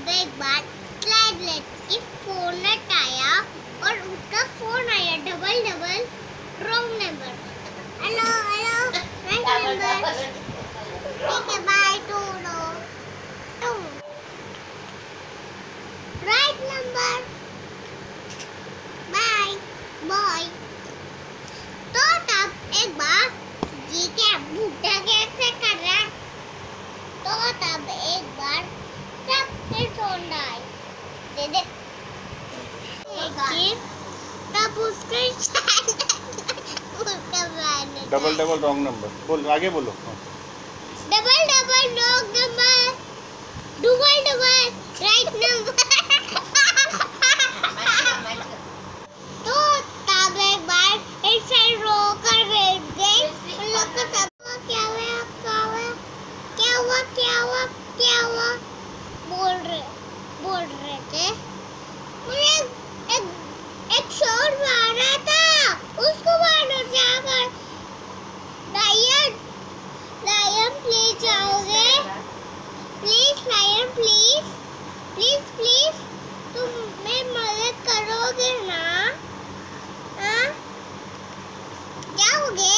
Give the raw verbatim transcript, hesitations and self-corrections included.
तब एक बार स्लाइड लेके फोन हटाया और उसका फोन आया double double wrong number. Hello hello right number. ठीक है bye two no two right number bye bye. तो तब एक बार जी क्या भूटा कैसे कर रहा है तो तब एक बार सबके सोना आई दे दे लेकिन तब उसके उसका डबल डबल रॉन्ग नंबर बोल आगे बोलो। Double double wrong number double double right number. तो तब एक बार एक साइड रो कर बैठ गए उन लोग को सब क्या हुआ क्या हुआ क्या हुआ क्या हुआ क्या हुआ बोल रहे बोल रहे थे। एक एक, एक शोर मारा था उसको मारो जाकर लायन लायन प्लीज आओगे please lion please please please तुम मेरी मदद करोगे ना? हाँ जाओगे